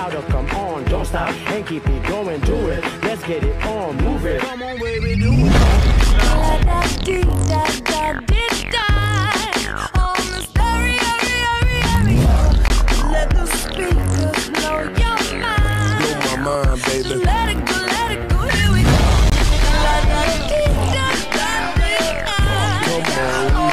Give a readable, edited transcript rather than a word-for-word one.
louder, come on, don't stop and keep it going, do it. Let's get it on, move it. Come on, baby, do it. On the stereo, let the speakers blow your mind. Blow my mind, baby. Let it go, here we go. Come on.